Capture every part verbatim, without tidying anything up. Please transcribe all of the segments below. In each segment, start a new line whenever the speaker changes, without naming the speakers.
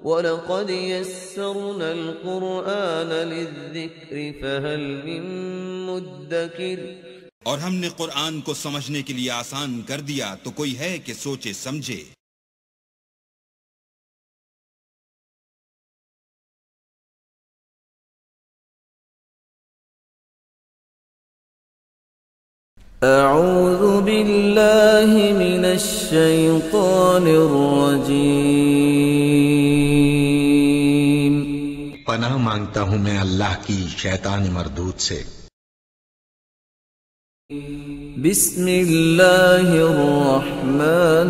وَلَقَدْ يَسَّرْنَا الْقُرْآنَ لِلذِّكْرِ فَهَلْ مِن مُّدَّكِرٍ۔
اور ہم نے قرآن کو سمجھنے کے لیے آسان کر دیا تو کوئی ہے کہ سوچے سمجھے۔
اعوذ باللہ من الشیطان الرجیم۔
پناہ مانگتا ہوں میں اللہ کی شیطان مردود سے۔
بسم اللہ الرحمن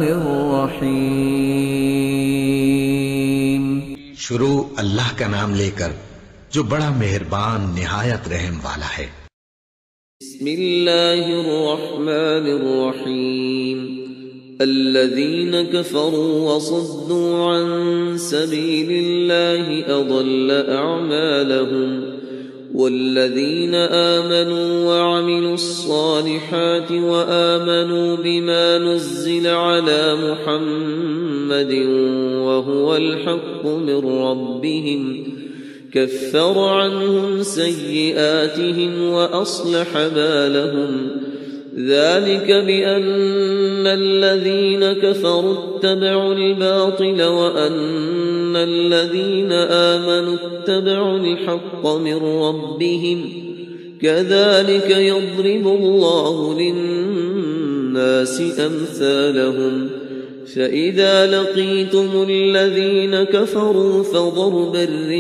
الرحیم۔
شروع اللہ کا نام لے کر جو بڑا مہربان نہایت رحم والا ہے۔
بسم اللہ الرحمن الرحیم۔ الذین كفروا وصدوا عن سبیل اللہ اضل اعمالهم والذین آمنوا وعملوا الصالحات وآمنوا بما نزل على محمد وهو الحق من ربهم كفر عنهم سيئاتهم وأصلح بالهم ذلك بأن الذين كفروا اتبعوا الباطل وأن الذين آمنوا اتبعوا الحق من ربهم كذلك يضرب الله للناس أمثالهم فإذا لقيتم الذين كفروا فضرب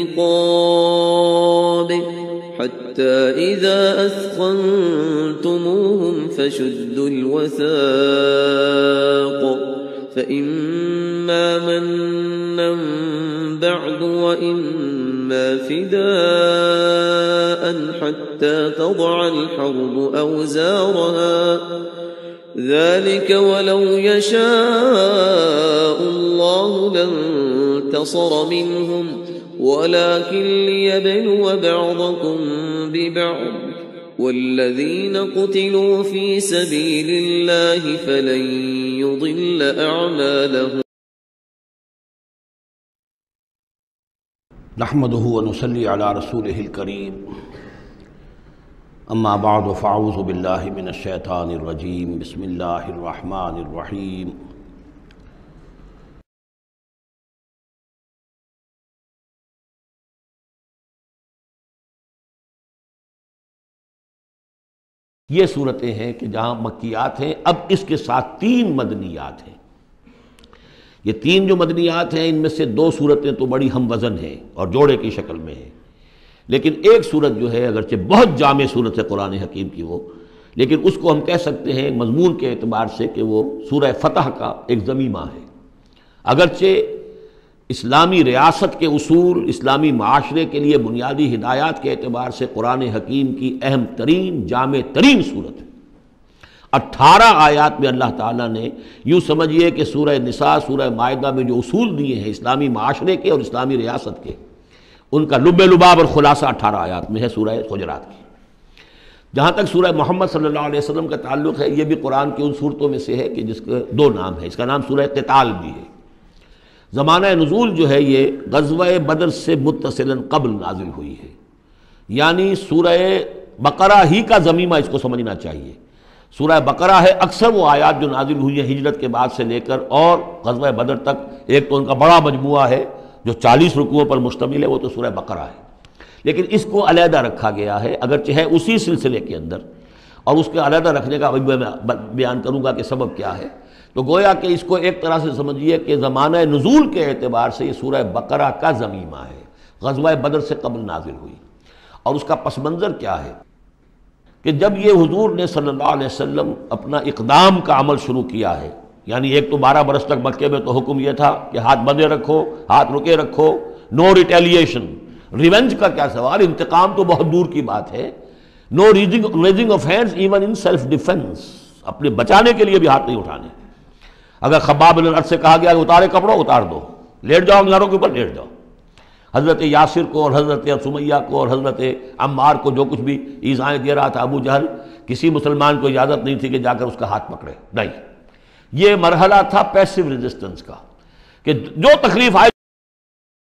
الرقاب حتى إذا أثخنتموهم فشدوا الوثاق فإما منا بعد وإما فداء حتى تضع الحرب أوزارها ذلك ولو يشاء الله لانتصر منهم ولكن ليبلو بعضكم ببعض والذين قتلوا في سبيل الله فلن يضل أعمالهم
نحمده ونصلي على رسوله الكريم اما بعد فاعوذ باللہ من الشیطان الرجیم بسم اللہ الرحمن الرحیم۔ یہ صورتیں ہیں کہ جہاں مکیات ہیں، اب اس کے ساتھ تین مدنیات ہیں۔ یہ تین جو مدنیات ہیں ان میں سے دو صورتیں تو بڑی ہم وزن ہیں اور جوڑے کی شکل میں ہیں، لیکن ایک صورت جو ہے اگرچہ بہت جامع صورت ہے قرآن حکیم کی وہ، لیکن اس کو ہم کہہ سکتے ہیں مضمون کے اعتبار سے کہ وہ سورہ فتح کا ایک ضمیمہ ہے۔ اگرچہ اسلامی ریاست کے اصول، اسلامی معاشرے کے لیے بنیادی ہدایات کے اعتبار سے قرآن حکیم کی اہم ترین جامع ترین صورت ہے۔ اٹھارہ آیات میں اللہ تعالیٰ نے یوں سمجھیے کہ سورہ نساء، سورہ مائدہ میں جو اصول دیے ہیں اسلامی معاشرے کے اور اسلامی ریاست کے، ان کا لب لباب اور خلاصہ اٹھارہ آیات میں ہے سورہ حجرات کی۔ جہاں تک سورہ محمد صلی اللہ علیہ وسلم کا تعلق ہے، یہ بھی قرآن کی ان صورتوں میں سے ہے کہ جس کے دو نام ہیں۔ اس کا نام سورہ قتال بھی ہے۔ زمانہ نزول جو ہے یہ غزوہ بدر سے متصلاً قبل نازل ہوئی ہے، یعنی سورہ بقرہ ہی کا ضمیمہ اس کو سمجھنا چاہیے۔ سورہ بقرہ ہے اکثر وہ آیات جو نازل ہوئی ہیں ہجرت کے بعد سے لے کر اور غزوہ بدر تک، ایک تو ان کا بڑا مجموعہ ہے جو چالیس رکوعوں پر مشتمل ہے، وہ تو سورہ بقرہ ہے، لیکن اس کو علیحدہ رکھا گیا ہے اگرچہ ہے اسی سلسلے کے اندر، اور اس کے علیحدہ رکھنے کا ابھی میں بیان کروں گا کہ سبب کیا ہے۔ تو گویا کہ اس کو ایک طرح سے سمجھیے کہ زمانہ نزول کے اعتبار سے یہ سورہ بقرہ کا ضمیمہ ہے، غزوہ بدر سے قبل نازل ہوئی۔ اور اس کا پس منظر کیا ہے کہ جب یہ حضور نے صلی اللہ علیہ وسلم اپنا اقدام کا عمل شروع کیا ہے، یعنی ایک تو بارہ برس تک مکے میں تو حکم یہ تھا کہ ہاتھ بندے رکھو، ہاتھ رکے رکھو، نو ریٹیلیشن، ریونج کا کیا سوال، انتقام تو بہت دور کی بات ہے، no raising of hands even in self defence, اپنے بچانے کے لیے بھی ہاتھ نہیں اٹھانے۔ اگر خباب بن الارت سے کہا گیا کہ اتارے کپڑوں اتار دو، لیٹ جاؤ گھروں کے اوپر لیٹ جاؤ۔ حضرت یاسر کو اور حضرت سمیہ کو اور حضرت عمار کو جو کچھ بھی ایذائیں دے رہا تھا ابو جہل، کسی مسلمان کو اجازت نہیں تھی کہ جا کر اس کا ہاتھ پکڑے، نہیں۔ یہ مرحلہ تھا پیسو ریزسٹنس کا کہ جو تکلیف آئے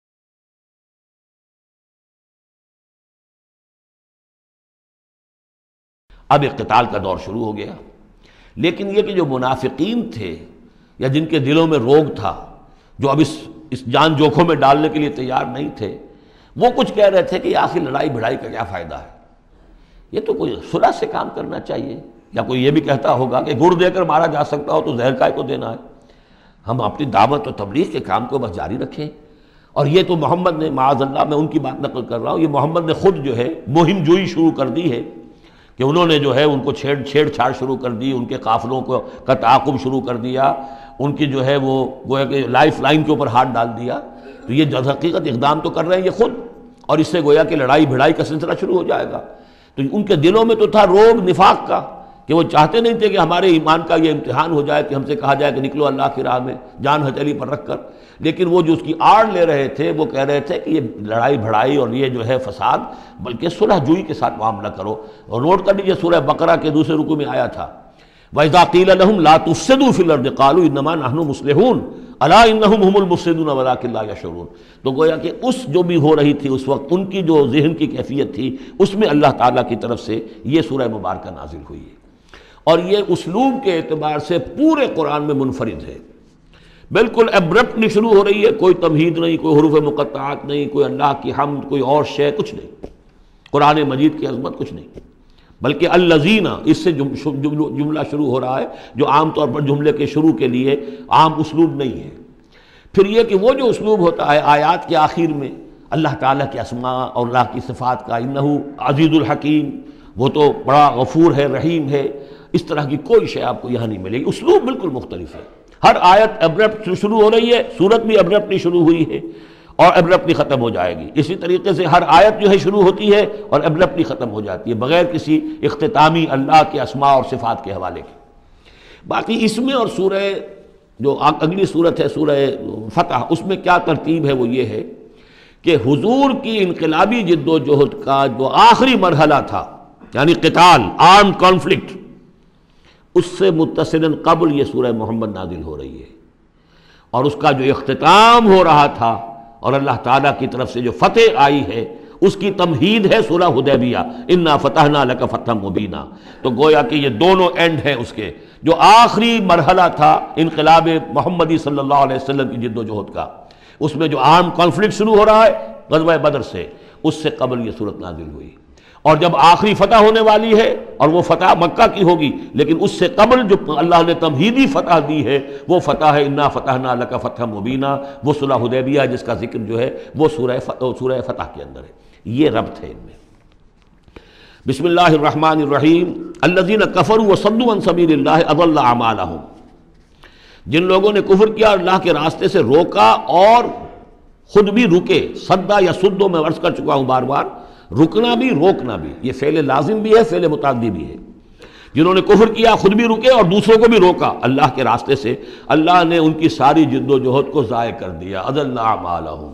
اب اقتتال کا دور شروع ہو گیا۔ لیکن یہ کہ جو منافقین تھے یا جن کے دلوں میں روگ تھا، جو اب اس اس جان جوکھوں میں ڈالنے کے لیے تیار نہیں تھے، وہ کچھ کہہ رہے تھے کہ آخر لڑائی بھڑائی کا کیا فائدہ ہے، یہ تو کوئی صلح سے کام کرنا چاہیے۔ یا کوئی یہ بھی کہتا ہوگا کہ گڑ دے کر مارا جا سکتا ہو تو زہر کائے کو دینا ہے۔ ہم اپنی دعوت و تبلیغ کے کام کو بس جاری رکھیں۔ اور یہ تو محمد نے، معاذ اللہ میں ان کی بات نقل کر رہا ہوں، یہ محمد نے خود جو ہے مہم جوئی شروع کر دی ہے کہ انہوں نے جو ہے ان کو چھیڑ چھیڑ چھاڑ شروع کر دی، ان کے قافلوں کو کا تعاقب شروع کر دیا، ان کی جو ہے وہ گویا کہ لائف لائن کے اوپر ہاتھ ڈال دیا۔ تو یہ جو حقیقت اقدام تو کر رہے ہیں یہ خود، اور اس سے گویا کہ لڑائی بھڑائی کا سلسلہ شروع ہو جائے گا۔ تو ان کے دلوں میں تو تھا روگ نفاق کا، کہ وہ چاہتے نہیں تھے کہ ہمارے ایمان کا یہ امتحان ہو جائے کہ ہم سے کہا جائے کہ نکلو اللہ کی راہ میں جان ہتھیلی پر رکھ کر۔ لیکن وہ جو اس کی آڑ لے رہے تھے وہ کہہ رہے تھے کہ یہ لڑائی بھڑائی اور یہ جو ہے فساد، بلکہ صلح جوئی کے ساتھ معاملہ کرو۔ اور نوٹ کر لیجیے سورہ بقرہ کے دوسرے رکوع میں آیا تھا وَإِذَا قِيلَ لَهُمْ لَا تُفْسِدُوا فِي الْأَرْضِ قَالُوا إِنَّمَا نَحْنُ مُصْلِحُونَ أَلَا إِنَّهُمْ هُمُ الْمُفْسِدُونَ وَلَكِنْ لَا يَشْعُرُونَ۔ تو گویا کہ اس جو بھی ہو رہی تھی اس وقت، ان کی جو ذہن کی کیفیت تھی، اس میں اللہ تعالیٰ کی طرف سے یہ سورہ مبارکہ نازل ہوئی ہے۔ اور یہ اسلوب کے اعتبار سے پورے قرآن میں منفرد ہے، بالکل ابرپٹلی شروع ہو رہی ہے، کوئی تمہید نہیں، کوئی حروف مقطعات نہیں، کوئی اللہ کی حمد، کوئی اور شے، کچھ نہیں، قرآن مجید کی عظمت کچھ نہیں، بلکہ الذین، اس سے جملہ شروع ہو رہا ہے جو عام طور پر جملے کے شروع کے لیے عام اسلوب نہیں ہے۔ پھر یہ کہ وہ جو اسلوب ہوتا ہے آیات کے آخر میں اللہ تعالیٰ کے اسماء اور اللہ کی صفات کا، انہ عزیز الحکیم، وہ تو بڑا غفور ہے، رحیم ہے، اس طرح کی کوئی شے آپ کو یہاں نہیں ملے گی۔ اسلوب بالکل مختلف ہے، ہر آیت ابرپٹ شروع ہو رہی ہے، سورت بھی ابرپٹلی شروع ہوئی ہے اور ابرپٹلی ختم ہو جائے گی۔ اسی طریقے سے ہر آیت جو ہے شروع ہوتی ہے اور ابرپٹلی ختم ہو جاتی ہے، بغیر کسی اختتامی اللہ کے اسماء اور صفات کے حوالے کے۔ باقی اس میں اور سورہ جو اگلی سورت ہے سورہ فتح، اس میں کیا ترتیب ہے وہ یہ ہے کہ حضور کی انقلابی جد و جہد کا جو آخری مرحلہ تھا، یعنی قتال، آرم کانفلکٹ، اس سے متصلاً قبل یہ سورہ محمد نازل ہو رہی ہے، اور اس کا جو اختتام ہو رہا تھا اور اللہ تعالیٰ کی طرف سے جو فتح آئی ہے اس کی تمہید ہے سورہ حدیبیہ، انا فتحنا لک فتحا مبینا۔ تو گویا کہ یہ دونوں اینڈ ہیں اس کے، جو آخری مرحلہ تھا انقلاب محمدی صلی اللہ علیہ وسلم کی جد و جہد کا، اس میں جو عام کانفلکٹ شروع ہو رہا ہے غزوہ بدر سے، اس سے قبل یہ صورت نازل ہوئی۔ اور جب آخری فتح ہونے والی ہے اور وہ فتح مکہ کی ہوگی، لیکن اس سے قبل جو اللہ نے تمہیدی فتح دی ہے وہ فتح ہے انا فتحنا لک فتحا مبینا، وہ صلح حدیبیہ جس کا ذکر جو ہے وہ سورہ سورہ فتح کے اندر ہے۔ یہ ربط ہے ان میں۔ بسم اللہ الرحمن الرحیم، الذین کفروا وصدوا عن سبیل اللہ اضل اعمالہم، جن لوگوں نے کفر کیا اور اللہ کے راستے سے روکا اور خود بھی رکے، صدا یا سدو میں عرض کر چکا ہوں بار بار، رکنا بھی روکنا بھی، یہ فعل لازم بھی ہے، فعل متعدی بھی ہے۔ جنہوں نے کفر کیا خود بھی رکے اور دوسروں کو بھی روکا اللہ کے راستے سے، اللہ نے ان کی ساری جد و جہد کو ضائع کر دیا، اضل اعمالہم،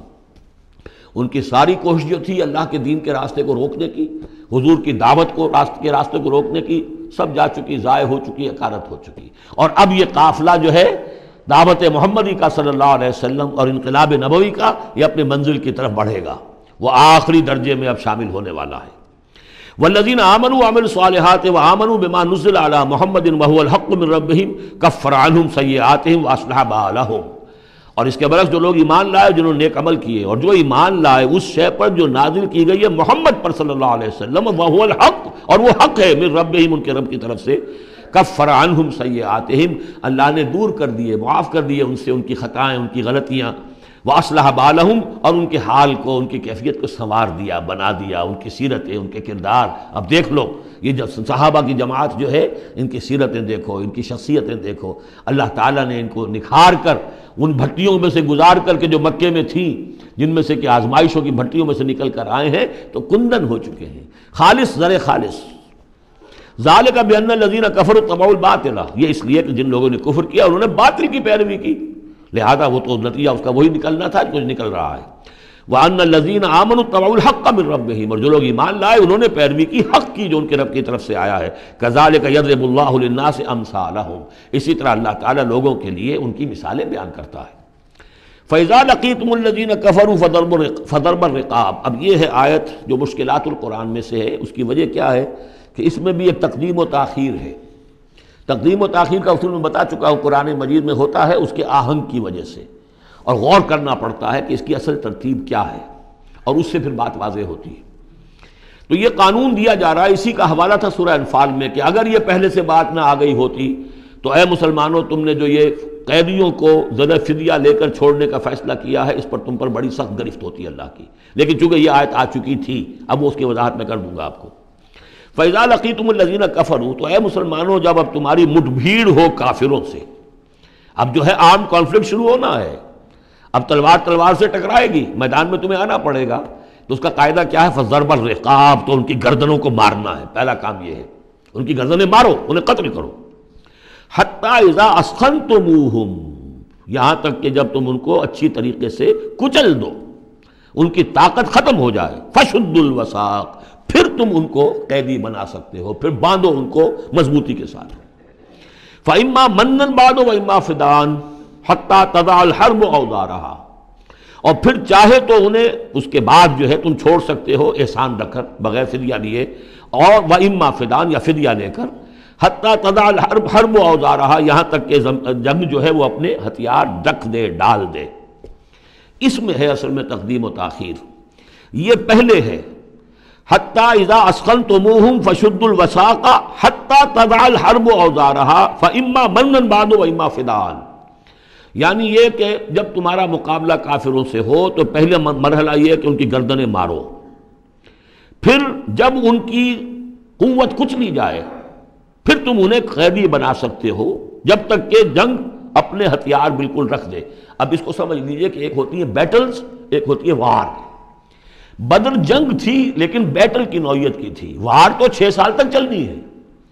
ان کی ساری کوشش جو تھی اللہ کے دین کے راستے کو روکنے کی، حضور کی دعوت کو راستے کے راستے کو روکنے کی، سب جا چکی، ضائع ہو چکی، اکارت ہو چکی۔ اور اب یہ قافلہ جو ہے دعوت محمدی کا صلی اللہ علیہ وسلم اور انقلاب نبوی کا، یہ اپنے منزل کی طرف بڑھے گا، وہ آخری درجے میں اب شامل ہونے والا ہے۔ والذین آمنوا وعملوا الصالحات وآمنوا بما نزل علی محمد وهو الحق من ربهم کفر عنہم سیئاتہم واصلح بالہم، اور اس کے برعکس جو لوگ ایمان لائے، جنہوں نے نیک عمل کیے اور جو ایمان لائے اس شے پر جو نازل کی گئی ہے محمد پر صلی اللہ علیہ وسلم، وهو الحق، اور وہ حق ہے، من ربهم، ان کے رب کی طرف سے، کفر عنہم سیئاتہم، اللہ نے دور کر دیے، معاف کر دیے ان سے ان کی خطائیں، ان کی غلطیاں، وَأَصْلَحَ بَالَهُمْ، اور ان کے حال کو، ان کی کیفیت کو سنوار دیا، بنا دیا، ان کی سیرتیں، ان کے کردار۔ اب دیکھ لو یہ جو صحابہ کی جماعت جو ہے، ان کی سیرتیں دیکھو، ان کی شخصیتیں دیکھو، اللہ تعالیٰ نے ان کو نکھار کر ان بھٹیوں میں سے گزار کر کے جو مکے میں تھیں، جن میں سے کہ آزمائشوں کی بھٹیوں میں سے نکل کر آئے ہیں، تو کندن ہو چکے ہیں، خالص زر خالص۔ ذالک بأن الذین کفروا اتبعوا الباطل، یہ اس لیے کہ جن لوگوں نے کفر کیا انہوں نے باطل کی پیروی کی، لہذا وہ تو نتیجہ اس کا وہی نکلنا تھا جو نکل رہا ہے۔ وَأَنَّ الَّذِينَ آمَنُوا اتَّبَعُوا الْحَقَّ مِن رَبِّهِمْ، اور جو لوگ ایمان لائے انہوں نے پیروی کی حق کی جو ان کے رب کی طرف سے آیا ہے۔ كَذَلِكَ يَضْرِبُ اللَّهُ لِلنَّاسِ أَمْثَالَهُمْ، اسی طرح اللہ تعالیٰ لوگوں کے لیے ان کی مثالیں بیان کرتا ہے۔ فَإِذَا لَقِيتُمُ الَّذِينَ كَفَرُوا فَضَرْبَ الرِّقَابِ، اب یہ ہے آیت جو مشکلات القرآن میں سے ہے، اس کی وجہ کیا ہے کہ اس میں بھی ایک تقدیم و تاخیر ہے. تقدیم و تاخیر کا اصول میں بتا چکا ہوں قرآن مجید میں ہوتا ہے اس کے آہنگ کی وجہ سے، اور غور کرنا پڑتا ہے کہ اس کی اصل ترتیب کیا ہے، اور اس سے پھر بات واضح ہوتی ہے. تو یہ قانون دیا جا رہا ہے، اسی کا حوالہ تھا سورہ انفال میں کہ اگر یہ پہلے سے بات نہ آ گئی ہوتی تو اے مسلمانوں تم نے جو یہ قیدیوں کو زدہ فدیہ لے کر چھوڑنے کا فیصلہ کیا ہے اس پر تم پر بڑی سخت گرفت ہوتی ہے اللہ کی. لیکن چونکہ یہ آیت آ چکی تھی اب وہ اس کی وضاحت میں کر دوں گا آپ کو. فَإِذَا لَقِيتُمُ الَّذِينَ كَفَرُوا، تو اے مسلمانوں جب اب تمہاری مٹ بھیڑ ہو کافروں سے، اب جو ہے آرم کانفلکٹ شروع ہونا ہے، اب تلوار تلوار سے ٹکرائے گی، میدان میں تمہیں آنا پڑے گا. تو اس کا قاعدہ کیا ہے؟ فَضَرْبَ الرِّقَابِ، تو ان کی گردنوں کو مارنا ہے. پہلا کام یہ ہے ان کی گردنیں مارو، انہیں قتل کرو. حَتَّى إِذَا أَسْخَنْتُمُوهُمْ، یہاں تک کہ جب تم ان کو اچھی طریقے سے کچل دو، ان کی طاقت ختم ہو جائے. فَشُدُّ الْوَثَاقِ، پھر تم ان کو قیدی بنا سکتے ہو، پھر باندھو ان کو مضبوطی کے ساتھ. فَإِمَّا مَنًّا بَعْدُ وَإِمَّا فِدَاءً حَتَّى تَضَعَ الْحَرْبُ أَوْزَارَهَا، اور پھر چاہے تو انہیں اس کے بعد جو ہے تم چھوڑ سکتے ہو احسان رکھ کر بغیر فدیہ لیے، اور وَإِمَّا فِدَاءً، یا فدیہ لے کر. حَتَّى تَضَعَ الْحَرْبُ حَرْبُ أَوْزَارَهَا، یہاں تک کہ جنگ جو ہے وہ اپنے ہتھیار رکھ دے، ڈال دے. اس میں ہے اصل میں تقدیم و تاخیر. یہ پہلے ہے حَتَّى إِذَا أَسْخَنْتُمُوهُمْ فَشُدُّوا الْوَثَاقَ حَتَّى تَضَعَ الْحَرْبُ أَوْزَارَهَا فَإِمَّا مَنًّا بَعْدُ وَإِمَّا فِدَاءً. یعنی یہ کہ جب تمہارا مقابلہ کافروں سے ہو تو پہلے مرحلہ یہ کہ ان کی گردنیں مارو، پھر جب ان کی قوت کچلی جائے پھر تم انہیں قیدی بنا سکتے ہو جب تک کہ جنگ اپنے ہتھیار بالکل رکھ دے. اب اس کو سمجھ لیجئے کہ ایک ہوتی ہے بیٹلز، ایک ہوتی ہے وار. بدر جنگ تھی لیکن بیٹل کی نوعیت کی تھی، وار تو چھ سال تک چلنی ہے.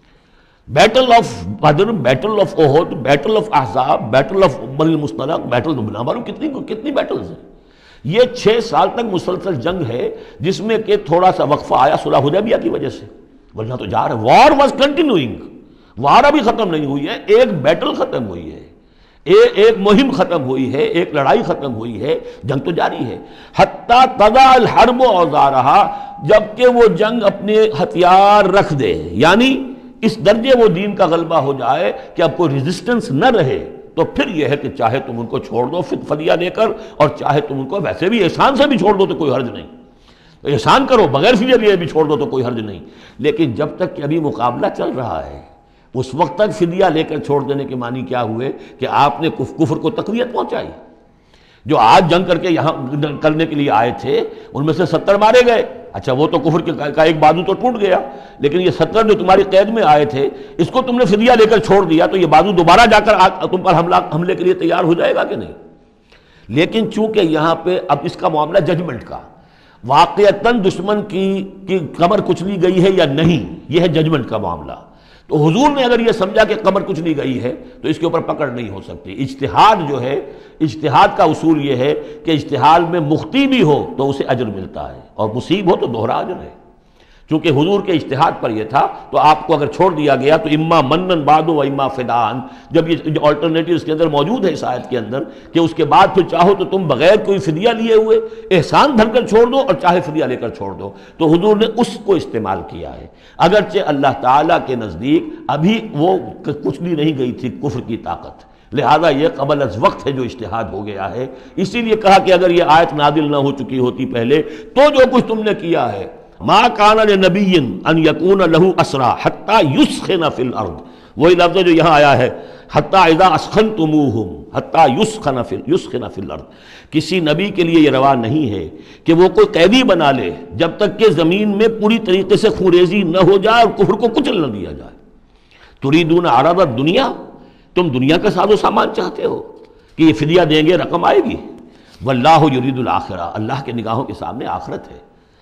Battle of Badr, battle of Uhud, battle of Ahzab, battle of Bani al Mustaliq, battle بنا معلوم کتنی کتنی بیٹلز ہیں. یہ چھ سال تک مسلسل جنگ ہے جس میں کہ تھوڑا سا وقفہ آیا صلح حدیبیہ کی وجہ سے، ورنہ تو جا رہا ہے. وار واز کنٹینیوئنگ، وار ابھی ختم نہیں ہوئی ہے، ایک بیٹل ختم ہوئی ہے، ایک مہم ختم ہوئی ہے، ایک لڑائی ختم ہوئی ہے، جنگ تو جاری ہے. حتیٰ تضع الحرب اوزارہا، جبکہ وہ جنگ اپنے ہتھیار رکھ دے، یعنی اس درجے وہ دین کا غلبہ ہو جائے کہ اب کوئی ریزسٹنس نہ رہے. تو پھر یہ ہے کہ چاہے تم ان کو چھوڑ دو فدیہ لے کر، اور چاہے تم ان کو ویسے بھی احسان سے بھی چھوڑ دو تو کوئی حرج نہیں، احسان کرو بغیر فدیہ لیے بھی چھوڑ دو تو کوئی حرج نہیں. لیکن جب تک کہ ابھی مقابلہ چل رہا ہے اس وقت تک فدیہ لے کر چھوڑ دینے کے معنی کیا ہوئے کہ آپ نے کفر کو تقویت پہنچائی. جو آج جنگ کر کے یہاں کرنے کے لیے آئے تھے ان میں سے ستر مارے گئے، اچھا وہ تو کفر کا ایک بازو تو ٹوٹ گیا، لیکن یہ ستر جو تمہاری قید میں آئے تھے اس کو تم نے فدیہ لے کر چھوڑ دیا تو یہ بازو دوبارہ جا کر تم پر حملہ حملے کے لیے تیار ہو جائے گا کہ نہیں. لیکن چونکہ یہاں پہ اب اس کا معاملہ ججمنٹ کا، واقعتاً دشمن کی کی کمر کچلی گئی ہے یا نہیں، یہ ہے ججمنٹ کا معاملہ. تو حضور نے اگر یہ سمجھا کہ قمر کچھ نہیں گئی ہے تو اس کے اوپر پکڑ نہیں ہو سکتی. اجتہاد جو ہے، اجتہاد کا اصول یہ ہے کہ اجتہاد میں مخطی بھی ہو تو اسے اجر ملتا ہے اور مصیب ہو تو دوہرا اجر ہے. چونکہ حضور کے اجتہاد پر یہ تھا تو آپ کو اگر چھوڑ دیا گیا تو اما منن بعد و اما فدان، جب یہ آلٹرنیٹیو اس کے اندر موجود ہے اس آیت کے اندر کہ اس کے بعد پھر چاہو تو تم بغیر کوئی فدیہ لیے ہوئے احسان دھر کر چھوڑ دو اور چاہے فدیہ لے کر چھوڑ دو، تو حضور نے اس کو استعمال کیا ہے. اگرچہ اللہ تعالیٰ کے نزدیک ابھی وہ کچھ بھی نہیں گئی تھی کفر کی طاقت، لہذا یہ قبل از وقت ہے جو اجتہاد ہو گیا ہے. اسی لیے کہا کہ اگر یہ آیت نازل نہ ہو چکی ہوتی پہلے تو جو کچھ تم نے کیا ہے، ما کان لنبی ان یکون لہ اسرا حتی یسخن فی الارض، وہی لفظ جو یہاں آیا ہے حتی اذا اسخنتموہم حتی یسخن فی یسخن فی الارض. کسی نبی کے لیے یہ روا نہیں ہے کہ وہ کوئی قیدی بنا لے جب تک کہ زمین میں پوری طریقے سے خونریزی نہ ہو جائے اور کفر کو کچل نہ دیا جائے. تریدون عرض الدنیا، تم دنیا کا ساز و سامان چاہتے ہو کہ یہ فدیہ دیں گے رقم آئے گی. واللہ یرید الآخرہ، اللہ کے نگاہوں کے سامنے آخرت ہے.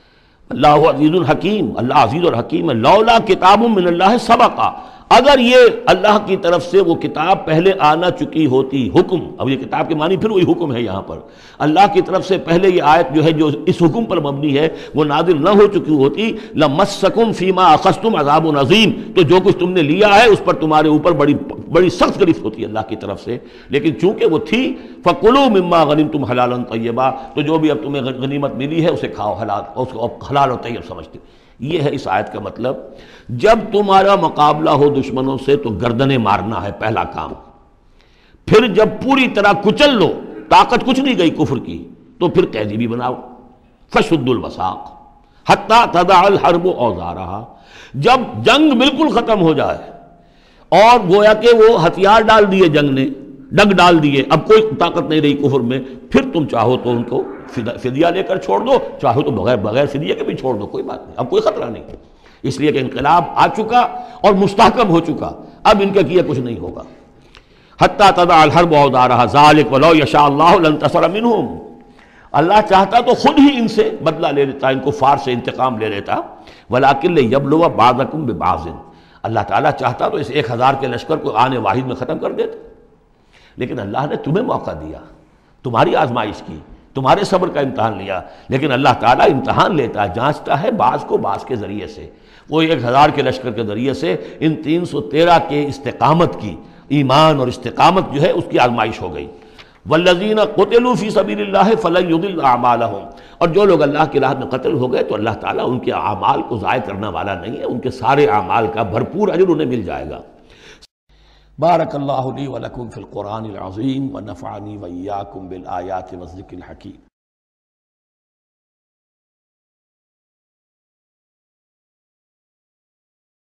اللہ عزیز الحکیم، اللہ عزیز اور حکیم ہے. لولا کتاب من اللہ سبقا، اگر یہ اللہ کی طرف سے وہ کتاب پہلے آنا چکی ہوتی، حکم، اب یہ کتاب کے معنی پھر وہی حکم ہے یہاں پر، اللہ کی طرف سے پہلے یہ آیت جو ہے جو اس حکم پر مبنی ہے وہ نازل نہ ہو چکی ہوتی، لمسکم فیما اخذتم عذاب عظیم، تو جو کچھ تم نے لیا ہے اس پر تمہارے اوپر بڑی بڑی سخت گرفت ہوتی ہے اللہ کی طرف سے. لیکن چونکہ وہ تھی فَقُلُوا مِمَّا غَنِمْتُمْ حَلَالًا طَيِّبًا، تو جو بھی اب تمہیں غنیمت ملی ہے اسے کھاؤ حلال، اور اس کو حلال اور طیب سمجھتے. یہ ہے اس آیت کا مطلب. جب تمہارا مقابلہ ہو دشمنوں سے تو گردنیں مارنا ہے پہلا کام. پھر جب پوری طرح کچل لو، طاقت کچھ نہیں گئی کفر کی، تو پھر قیدی بھی بناؤ. فشدوا الوثاق حتی تضع الحرب اوزارہا. جب جنگ بالکل ختم ہو جائے اور گویا کہ وہ ہتھیار ڈال دیے، جنگ نے ڈگ ڈال دیے، اب کوئی طاقت نہیں رہی کفر میں، پھر تم چاہو تو ان کو فدیہ لے کر چھوڑ دو، چاہو تو بغیر بغیر فدیہ کے بھی چھوڑ دو، کوئی بات نہیں، اب کوئی خطرہ نہیں. اس لیے کہ انقلاب آ چکا اور مستحکم ہو چکا، اب ان کا کیا کچھ نہیں ہوگا. حتی تضع الحرب اوزارہا ذالک ولو یشاء اللہ لانتصر منہم. اللہ چاہتا تو خود ہی ان سے بدلہ لے لیتا، ان کو فار سے انتقام لے لیتا. ولیکن لیبلو بعضکم ببعض. اللہ تعالیٰ چاہتا تو اس ایک ہزار کے لشکر کو آنے واحد میں ختم کر دیتا، لیکن اللہ نے تمہیں موقع دیا، تمہاری آزمائش کی، تمہارے صبر کا امتحان لیا. لیکن اللہ تعالیٰ امتحان لیتا ہے، جانچتا ہے بعض کو بعض کے ذریعے سے. وہ ایک ہزار کے لشکر کے ذریعے سے ان تین سو تیرہ کے استقامت کی، ایمان اور استقامت جو ہے اس کی آزمائش ہو گئی. والذین قتلوا فی سبیل اللہ فلن یضل اعمالہم. اور جو لوگ اللہ کی راہ میں قتل ہو گئے تو اللہ تعالیٰ ان کے اعمال کو ضائع کرنے والا نہیں ہے، ان کے سارے اعمال کا بھرپور اجر انہیں مل جائے گا. بارک اللہ لی ولکم فی القرآن العظیم ونفعنی وإیاکم بالآیات والذکر الحکیم.